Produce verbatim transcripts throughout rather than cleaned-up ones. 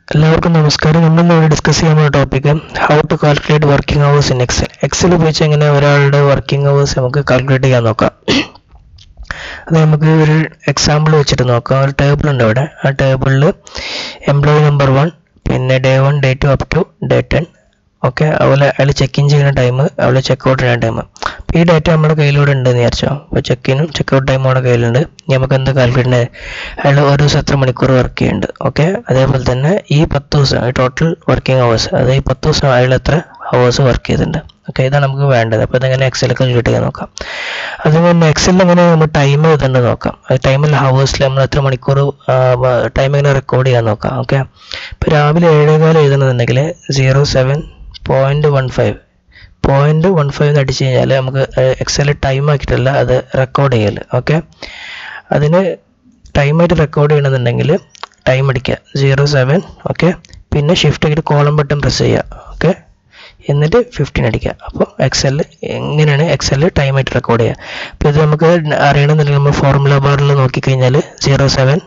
എല്ലാവർക്കും നമസ്കാരം. നമ്മൾ ഇവിടെ ഡിസ്കസ് ചെയ്യാൻ പോകുന്ന topic how to calculate working hours in Excel. Excel ഉപയോഗിച്ച് എങ്ങനെ ഒരാളുടെ വർക്കിംഗ് അവേഴ്സ് നമുക്ക് കാൽക്കുലേറ്റ് ചെയ്യാൻ നോക്കാം. അത് നമുക്ക് ഒരു എക്സാമ്പിൾ വെച്ചിട്ട് നോക്കാം. ഒരു ടേബിൾ ഉണ്ട് ഇവിടെ. ആ ടേബിളിൽ എംപ്ലോയി നമ്പർ വൺ, പിന്നെ day one, day two, up to day ten, okay. അതുപോലെ അയാൾ ചെക്ക് ഇൻ ചെയ്യുന്ന ടൈം, അതുപോലെ ചെക്ക് ഔട്ട് ചെയ്യുന്ന ടൈം. അപ്പോൾ ഈ ഡേറ്റ നമ്മുടെ കയ്യിലൂടെ ഉണ്ടെന്ന് വിചാരിച്ചോ. അപ്പോൾ ചെക്ക് ഇനും ചെക്ക് ഔട്ട് ടൈമും നമ്മുടെ കയ്യിലുണ്ട്. നമുക്ക് എന്ത് കാൽക്കുലേറ്റ് ചെയ്യുന്നത്, അയാൾ ഒരു ദിവസം എത്ര മണിക്കൂർ വർക്ക് ചെയ്യുന്നുണ്ട്, ഓക്കെ. അതേപോലെ തന്നെ ഈ പത്ത് ദിവസം ടോട്ടൽ വർക്കിംഗ് അവേഴ്സ്, അത് ഈ പത്ത് ദിവസം അയാൾ എത്ര അവേഴ്സ് വർക്ക് ചെയ്തിട്ടുണ്ട്, ഓക്കെ. ഇതാണ് നമുക്ക് വേണ്ടത്. അപ്പോൾ ഇതെങ്ങനെ എക്സൽ കാൽക്കുലേറ്റ് ചെയ്യാൻ നോക്കാം. അതുപോലെ എക്സലിൽ എങ്ങനെ നമ്മൾ ടൈം എഴുതേണ്ടത് നോക്കാം. അത് ടൈമിൽ ഹവേഴ്സിൽ നമ്മൾ എത്ര മണിക്കൂർ ടൈം എങ്ങനെ റെക്കോർഡ് ചെയ്യാൻ നോക്കാം, ഓക്കെ. ഇപ്പോൾ രാവിലെ ഏഴേകാലം എഴുതണമെന്നുണ്ടെങ്കിൽ zero seven point one five point one five എന്ന് അടിച്ചു കഴിഞ്ഞാൽ നമുക്ക് എക്സൽ ടൈം ആക്കിയിട്ടല്ല അത് റെക്കോർഡ് ചെയ്യൽ, ഓക്കെ. അതിന് ടൈമായിട്ട് റെക്കോർഡ് ചെയ്യണമെന്നുണ്ടെങ്കിൽ ടൈം അടിക്കുക സീറോ സെവൻ, ഓക്കെ. പിന്നെ ഷിഫ്റ്റ് ആക്കിയിട്ട് കോളം ബട്ടൺ പ്രസ് ചെയ്യുക, ഓക്കെ. എന്നിട്ട് ഫിഫ്റ്റീൻ അടിക്കുക. അപ്പോൾ എക്സൽ എങ്ങനെയാണ് എക്സൽ ടൈമായിട്ട് റെക്കോർഡ് ചെയ്യുക. അപ്പോൾ ഇത് നമുക്ക് അറിയണമെന്നുണ്ടെങ്കിൽ നമ്മൾ ഫോർമുല ബാറിൽ നോക്കിക്കഴിഞ്ഞാൽ zero seven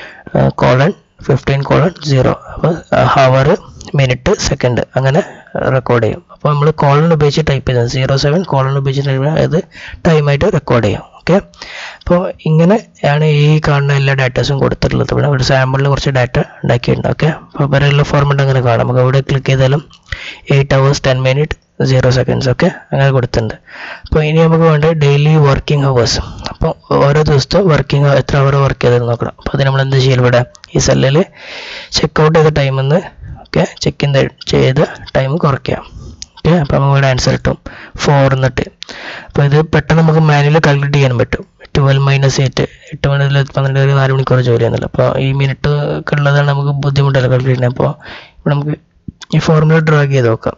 colon fifteen colon zero, അപ്പോൾ ഹവർ, മിനിറ്റ്, സെക്കൻഡ് അങ്ങനെ റെക്കോർഡ് ചെയ്യും. അപ്പോൾ നമ്മൾ കോളൺ ഉപയോഗിച്ച് ടൈപ്പ് ചെയ്താൽ സീറോ സെവൻ കോളൺ ഉപയോഗിച്ച് ടൈപ്പ് ചെയ്താൽ അത് ടൈമായിട്ട് റെക്കോർഡ് ചെയ്യും, ഓക്കെ. അപ്പോൾ ഇങ്ങനെയാണ് ഈ കാണുന്ന എല്ലാ ഡാറ്റാസും കൊടുത്തിട്ടുള്ളത്. ഇവിടെ ഒരു സാമ്പിളിൽ കുറച്ച് ഡാറ്റ ഉണ്ടാക്കിയിട്ടുണ്ട്, ഓക്കെ. അപ്പോൾ വേറെയുള്ള ഫോർമാറ്റ് അങ്ങനെ കാണാം. നമുക്ക് അവിടെ ക്ലിക്ക് ചെയ്താലും eight hours ten minute zero seconds, okay, അങ്ങനെ കൊടുത്തിട്ടുണ്ട്. അപ്പോൾ ഇനി നമുക്ക് വേണ്ടത് ഡെയിലി വർക്കിംഗ് അവേഴ്സ്. അപ്പോൾ ഓരോ ദിവസത്തെ വർക്കിംഗ് എത്ര അവർ വർക്ക് ചെയ്തെന്ന് നോക്കണം. അപ്പോൾ അത് നമ്മൾ എന്ത് ചെയ്യലും ഇവിടെ ഈ സെല്ലിൽ ചെക്ക് ഔട്ട് ചെയ്ത ടൈമിൽ നിന്ന്, ഓക്കെ, ചെക്ക് ഇൻ ചെയ്ത ടൈം കുറയ്ക്കാം, ഓക്കെ. അപ്പോൾ നമുക്ക് ഇവിടെ ആൻസർ കിട്ടും ഫോർ എന്നിട്ട്. അപ്പോൾ ഇത് പെട്ടെന്ന് നമുക്ക് മാനുവലി കാൽക്കുലേറ്റ് ചെയ്യാൻ പറ്റും. ട്വൽവ് മൈനസ് എയ്റ്റ് എട്ട് മണി പന്ത്രണ്ട് വരെ നാല് മണിക്കൂർ ജോലി ചെയ്യുന്നില്ല. അപ്പോൾ ഈ മിനിറ്റ് ഒക്കെ ഉള്ളതാണ് നമുക്ക് ബുദ്ധിമുട്ടല്ല കാൽക്കുലേറ്റ് ചെയ്യാൻ. അപ്പോൾ ഇവിടെ നമുക്ക് ഈ ഫോർമുല ഡ്രാഗ് ചെയ്ത് നോക്കാം,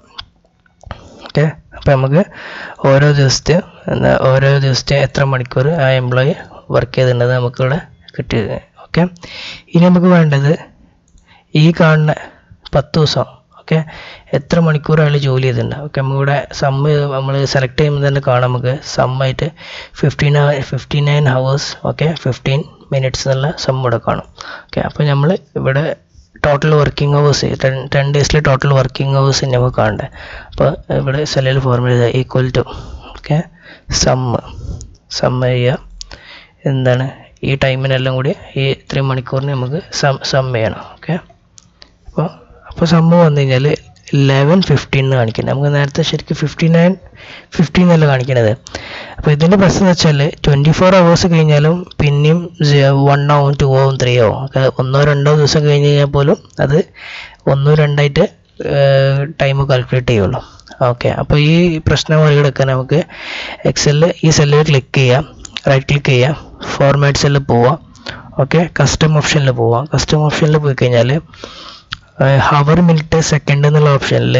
ഓക്കെ. അപ്പോൾ നമുക്ക് ഓരോ ദിവസത്തെ എന്താ ഓരോ ദിവസത്തെ എത്ര മണിക്കൂർ ആ എംപ്ലോയി വർക്ക് ചെയ്തിട്ടുള്ളത് നമുക്കിവിടെ കിട്ടിയത്, ഓക്കെ. ഇനി നമുക്ക് വേണ്ടത് ഈ കാണുന്ന പത്ത് ദിവസം, ഓക്കെ, എത്ര മണിക്കൂർ അയാൾ ജോലി ചെയ്തിട്ടുണ്ട്, ഓക്കെ. നമുക്കിവിടെ സമ്മ് നമ്മൾ സെലക്ട് ചെയ്യുമ്പോൾ തന്നെ കാണാം നമുക്ക് സമ്മായിട്ട് fifteen fifty nine hours, okay, fifteen minutes എന്നുള്ള സം ഇവിടെ കാണും, ഓക്കെ. അപ്പോൾ നമ്മൾ ഇവിടെ total working hours ten ten ഡേയ്സിലെ ടോട്ടൽ വർക്കിംഗ് അവേഴ്സ് നമുക്ക് കാണണ്ടേ. അപ്പോൾ ഇവിടെ സെല്ലിൽ formula equal to, okay, sum sum ചെയ്യുക എന്താണ് ഈ ടൈമിനെല്ലാം കൂടി ഈ ഇത്രയും മണിക്കൂറിന് നമുക്ക് സം സം ചെയ്യണം, ഓക്കെ. അപ്പോൾ അപ്പോൾ സമ്മ് വന്നു കഴിഞ്ഞാൽ ലെവൻ ഫിഫ്റ്റീൻ എന്ന് കാണിക്കുന്നത്. നമുക്ക് നേരത്തെ ശരിക്കും ഫിഫ്റ്റി നയൻ ഫിഫ്റ്റീൻ എന്നല്ല കാണിക്കണത്. അപ്പോൾ ഇതിൻ്റെ പ്രശ്നം എന്ന് വെച്ചാൽ ട്വൻറ്റി ഫോർ അവേഴ്സ് കഴിഞ്ഞാലും പിന്നെയും വൺ ആവും ടു ആവും ത്രീ ആവും, ഒക്കെ. ഒന്നോ രണ്ടോ ദിവസം കഴിഞ്ഞ് കഴിഞ്ഞാൽ പോലും അത് ഒന്നോ രണ്ടായിട്ട് ടൈം കാൽക്കുലേറ്റ് ചെയ്യുള്ളൂ, ഓക്കെ. അപ്പോൾ ഈ പ്രശ്നം മറികടക്കാൻ നമുക്ക് എക്സലിൽ ഈ സെല്ലിൽ ക്ലിക്ക് ചെയ്യാം, റൈറ്റ് ക്ലിക്ക് ചെയ്യാം, ഫോർമാറ്റ് സെല്ലിൽ പോവാം, ഓക്കെ. കസ്റ്റം ഓപ്ഷനിൽ പോവാം. കസ്റ്റം ഓപ്ഷനിൽ പോയി കഴിഞ്ഞാൽ ഹവർ, മിനിറ്റ്, സെക്കൻഡ് എന്നുള്ള ഓപ്ഷനിൽ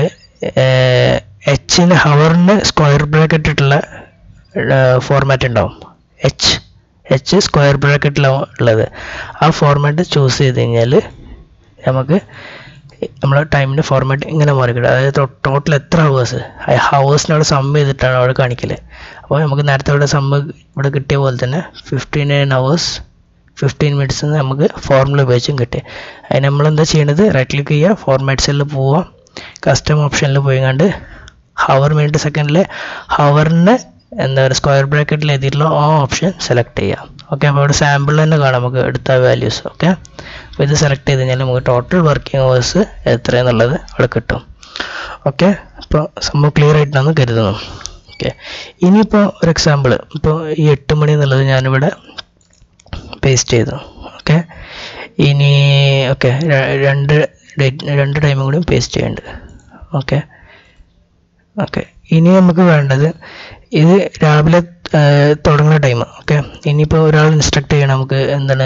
എച്ചിന് ഹവറിന് സ്ക്വയർ ബ്രാക്കറ്റ് ഇട്ടുള്ള ഫോർമാറ്റ് ഉണ്ടാവും. എച്ച് എച്ച് സ്ക്വയർ ബ്രാക്കറ്റിലാണ് ഉള്ളത്. ആ ഫോർമാറ്റ് ചൂസ് ചെയ്ത് കഴിഞ്ഞാൽ നമുക്ക് നമ്മൾ ടൈമിൻ്റെ ഫോർമാറ്റ് ഇങ്ങനെ മാറിക്കിട്ടും. അതായത് ടോട്ടൽ എത്ര ഹവേഴ്സ് ആ ഹവേഴ്സിനവിടെ സമ്മ് ചെയ്തിട്ടാണ് അവിടെ കാണിക്കൽ. അപ്പോൾ നമുക്ക് നേരത്തെ ഇവിടെ സമ്മ് ഇവിടെ കിട്ടിയ പോലെ തന്നെ fifty nine hours fifteen minutes നമുക്ക് ഫോർമുല ഉപയോഗിച്ചും കിട്ടി. അതിന് നമ്മളെന്താ ചെയ്യേണ്ടത്, റൈറ്റ് ക്ലിക്ക് ചെയ്യുക, ഫോർമാറ്റ് സെല്ലിൽ പോവുക, കസ്റ്റം ഓപ്ഷനിൽ പോയിങ്ങാണ്ട് ഹവർ, മിനിറ്റ്, സെക്കൻഡിൽ ഹവറിന് എന്താ പറയുക സ്ക്വയർ ബ്രാക്കറ്റിൽ എഴുതിയിട്ടുള്ള ആ ഓപ്ഷൻ സെലക്ട് ചെയ്യുക, ഓക്കെ. അപ്പോൾ ഇവിടെ സാമ്പിൾ തന്നെ കാണാം നമുക്ക് എടുത്ത വാല്യൂസ്, ഓക്കെ. അപ്പോൾ ഇത് സെലക്ട് ചെയ്ത് കഴിഞ്ഞാൽ നമുക്ക് ടോട്ടൽ വർക്കിംഗ് അവേഴ്സ് എത്രയെന്നുള്ളത് അവിടെ കിട്ടും, ഓക്കെ. അപ്പോൾ സംഭവം ക്ലിയർ ആയിട്ടാണ് കരുതുന്നു, ഓക്കെ. ഇനിയിപ്പോൾ ഒരു എക്സാമ്പിൾ, ഇപ്പോൾ ഈ എട്ട് മണി എന്നുള്ളത് ഞാനിവിടെ പേസ്റ്റ് ചെയ്തു, ഓക്കെ. ഇനി ഓക്കെ രണ്ട് ഡേറ്റ് രണ്ട് ടൈമും കൂടി പേസ്റ്റ് ചെയ്യുന്നുണ്ട്, ഓക്കെ ഓക്കെ ഇനി നമുക്ക് വേണ്ടത് ഇത് രാവിലെ തുടങ്ങുന്ന ടൈം, ഓക്കെ. ഇനിയിപ്പോൾ ഒരാൾ ഇൻസ്ട്രക്ട് ചെയ്യണം നമുക്ക് എന്താണ്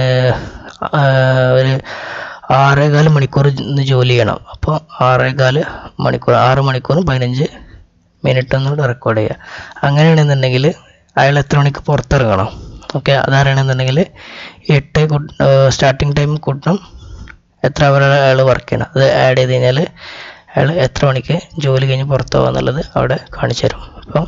ഒരു ആറേകാല് മണിക്കൂർ ജോലി ചെയ്യണം. അപ്പോൾ ആറേകാല് മണിക്കൂർ ആറ് മണിക്കൂറും പതിനഞ്ച് മിനിറ്റ് ഒന്നുകൂടെ റെക്കോർഡ് ചെയ്യുക. അങ്ങനെയാണെന്നുണ്ടെങ്കിൽ അയാൾ എത്ര മണിക്ക് പുറത്തിറങ്ങണം, ഓക്കെ. അതറിയണമെന്നുണ്ടെങ്കിൽ എട്ട് സ്റ്റാർട്ടിങ് ടൈം കൂട്ടണം എത്ര അവർ അയാൾ വർക്ക് ചെയ്യണം, അത് ആഡ് ചെയ്ത് കഴിഞ്ഞാൽ അയാൾ എത്ര മണിക്ക് ജോലി കഴിഞ്ഞ് പുറത്ത് പോകുക എന്നുള്ളത് അവിടെ കാണിച്ചു തരും. അപ്പം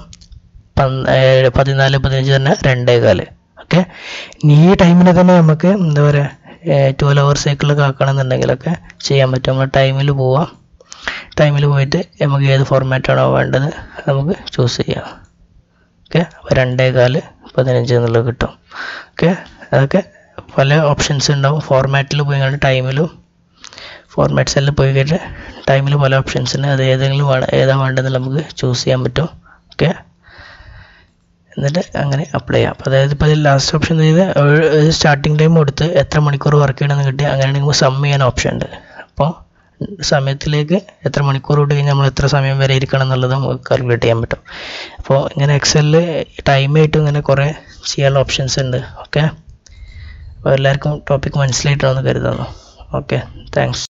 പതിനാല് പതിനഞ്ച് തന്നെ രണ്ടേ കാല്, ഓക്കെ. ഈ ടൈമിന് തന്നെ നമുക്ക് എന്താ പറയുക ട്വൽവ് അവർ സൈക്കിളൊക്കെ ആക്കണമെന്നുണ്ടെങ്കിലൊക്കെ ചെയ്യാൻ പറ്റും. നമ്മൾ ടൈമിൽ പോവാം, ടൈമിൽ പോയിട്ട് നമുക്ക് ഏത് ഫോർമാറ്റാണോ വേണ്ടത് നമുക്ക് ചൂസ് ചെയ്യാം. ഓക്കെ, അപ്പോൾ രണ്ടേ കാല് പതിനഞ്ച് എന്നുള്ളത് കിട്ടും. ഓക്കെ, അതൊക്കെ പല ഓപ്ഷൻസ് ഉണ്ടാവും. ഫോർമാറ്റിൽ പോയി കഴിഞ്ഞാൽ ടൈമിലും ഫോർമാറ്റ് സെല്ലിൽ പോയി കഴിഞ്ഞാൽ ടൈമിൽ പല ഓപ്ഷൻസ് ഉണ്ട്. അത് ഏതെങ്കിലും വേണം ഏതാ വേണ്ടതെന്ന് നമുക്ക് ചൂസ് ചെയ്യാൻ പറ്റും. ഓക്കെ, എന്നിട്ട് അങ്ങനെ അപ്ലൈ ചെയ്യാം. അപ്പോൾ അതായത് ഇപ്പോൾ അതിൽ ലാസ്റ്റ് ഓപ്ഷൻ ചെയ്ത് സ്റ്റാർട്ടിങ് ടൈം കൊടുത്ത് എത്ര മണിക്കൂർ വർക്ക് ചെയ്യണമെന്ന് കിട്ടി. അങ്ങനെയാണെങ്കിൽ സം ചെയ്യാൻ ഓപ്ഷൻ ഉണ്ട്. അപ്പോൾ സമയത്തിലേക്ക് എത്ര മണിക്കൂർ വിട്ട് കഴിഞ്ഞാൽ നമ്മൾ എത്ര സമയം വരെ ഇരിക്കണം എന്നുള്ളത് നമുക്ക് കാൽക്കുലേറ്റ് ചെയ്യാൻ പറ്റും. അപ്പോൾ ഇങ്ങനെ എക്സലിൽ ടൈമായിട്ടും ഇങ്ങനെ കുറേ ചെയ്യാനുള്ള ഓപ്ഷൻസ് ഉണ്ട്. ഓക്കെ, അപ്പോൾ എല്ലാവർക്കും ടോപ്പിക് മനസ്സിലായിട്ടാണെന്ന് കരുതുന്നു. Okay, thanks.